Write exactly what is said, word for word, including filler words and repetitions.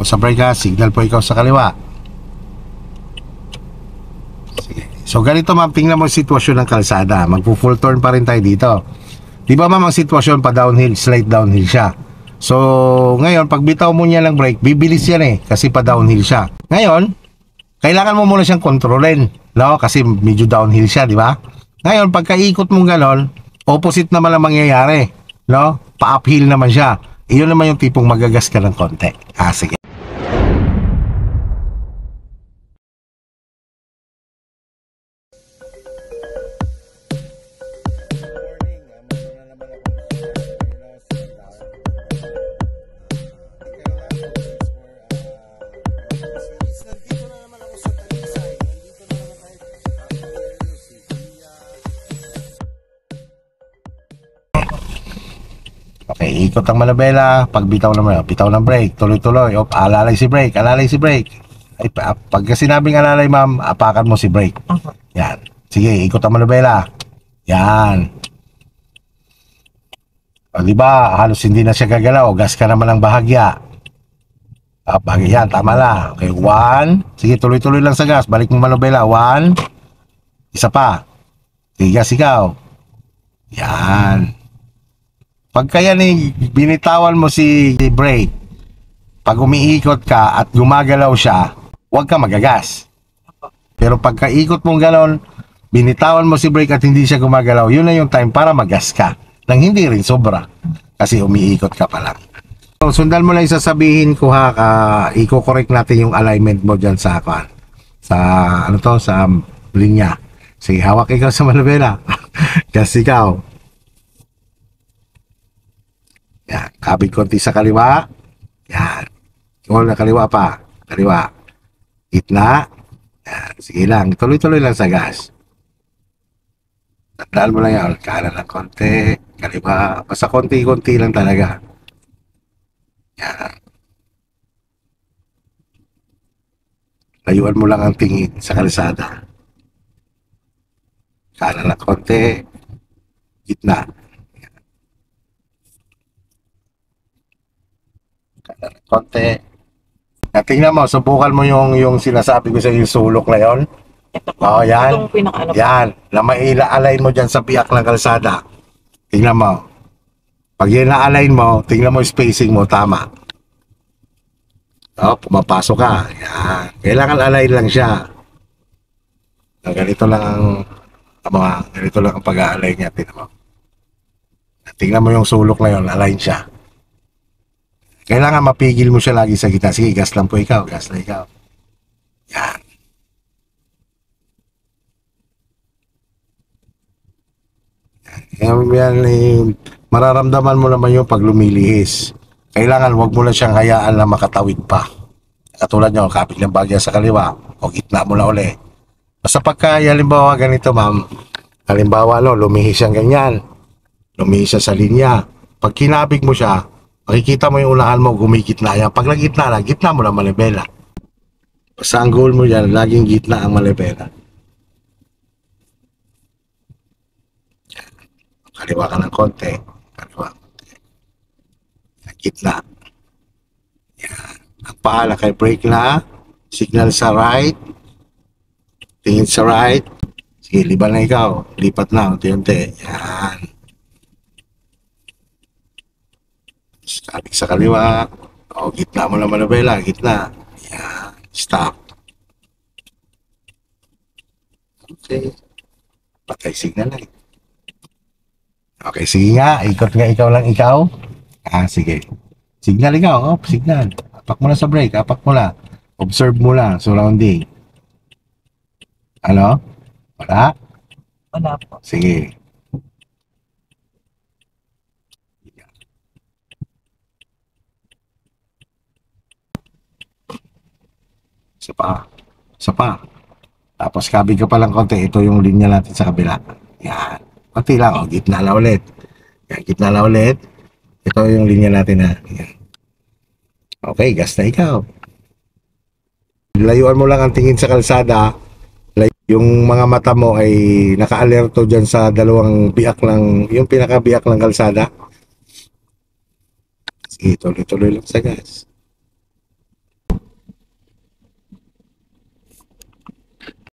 Tapos sa brake ha, signal po ikaw sa kaliwa. Sige. So ganito ma'am, tingnan mo yung sitwasyon ng kalsada. Magpo-full turn pa rin tayo dito. Di ba ma'am, ang sitwasyon pa downhill, slight downhill siya. So ngayon, pag bitaw mo niya ng brake, bibilis yan eh, kasi pa downhill siya. Ngayon, kailangan mo muna siyang kontrolin, no? Kasi medyo downhill siya, di ba? Ngayon, pagka-ikot mo ganon, opposite naman ang mangyayari, no? Pa-uphill naman siya. Iyon naman yung tipong magagas ka ng konti. Ah, sige. Okay, ikot ang manabela, pagbitaw naman, bitaw ng brake, tuloy-tuloy, op, alalay si brake, alalay si brake. Ay, pag sinabing alalay ma'am, apakan mo si brake. Yan. Sige, ikot ang manabela. Yan. O, diba, halos hindi na siya gagalaw, gas ka naman ng bahagya. Ah, bahagya, yan, tama na. Okay, one. Sige, tuloy-tuloy lang sa gas, balik mo manabela, one. Isa pa. Sige, gas ikaw. Yan. Pagka yan eh, binitawan mo si brake, pag umiikot ka at gumagalaw siya, huwag ka magagas. Pero pagka ikot mong ganon, binitawan mo si brake at hindi siya gumagalaw, yun na yung time para magas ka. Nang hindi rin sobra, kasi umiikot ka pa lang. So, sundan mo lang yung sasabihin ko ha, uh, i-correct natin yung alignment mo dyan sa, uh, sa, ano to, sa linya. Sige, hawak ikaw sa manabela. Kasi ikaw. Yan, kabig konti sa kaliwa. Yan. Kung na kaliwa pa. Kaliwa. Gitna. Yan. Sige lang. Tuloy-tuloy lang sa gas. Tandaan mo lang yan. Kanan lang konti. Kaliwa. Basta konti-konti lang talaga. Yan. Layuan mo lang ang tingin sa kalsada. Kanan lang konti. Gitna. Konti. Tingnan mo, subukan mo yung yung sinasabi ko sa yung sulok na yon. Oh, yan. Yan. Na maila-align mo dyan sa piyak ng kalsada. Tingnan mo. Pag yan na-align mo, tingnan mo yung spacing mo, tama. Oh, pumapasok ka. Yan. Kailangan align lang siya. Ganito lang ang, ang mga, ganito lang ang pag-a-align niya. Tingnan mo. Tingnan mo yung sulok na yon, align siya. Kailangan mapigil mo siya lagi sa gitna. Sige, gas lang po ikaw. Gas lang ikaw. Yan. Yan, yan eh, mararamdaman mo naman yung pag lumilihis. Kailangan wag mo na siyang hayaan na makatawid pa. Katulad nyo, kapit ng bagya sa kaliwa o gitna mo na uli. Basta pagka, halimbawa ganito ma'am, halimbawa no, lumihis siyang ganyan. Lumihis siya sa linya. Pag kinabig mo siya, makikita mo yung unahan mo, gumigitna yan. Pag nagitna na, gitna mo na manibela. Basta ang goal mo yan, laging gitna ang manibela. Kaliwa ka ng konti. Kaliwa. Gitna. Yan. Ang paa kay brake na. Signal sa right. Tingin sa right. Sige, liban na ikaw. Lipat na, unti-unti. Yan. Kabig sa kaliwa. O, gitna mo na manabela. Gitna. Yan. Stop. Okay. Patay signal na. Okay, sige nga. Ikot nga ikaw lang ikaw. Ah, sige. Signal ikaw. Oh, signal. Apak mo na sa brake. Apak mo na. Observe mo lang. Surrounding. Ano? Wala? Wala po. Sige. Isa pa. Isa pa. Tapos kabig ka pa lang konti. Ito yung linya natin sa kabila. Yan. Konti lang. O, gitna na ulit. Yan. Gitna na ulit. Ito yung linya natin na. Yan. Okay. Gas na ikaw. Layuan mo lang ang tingin sa kalsada. Yung mga mata mo ay naka-alerto dyan sa dalawang biyak ng, yung pinaka-biyak ng kalsada. Sige, tuloy-tuloy lang sa gas.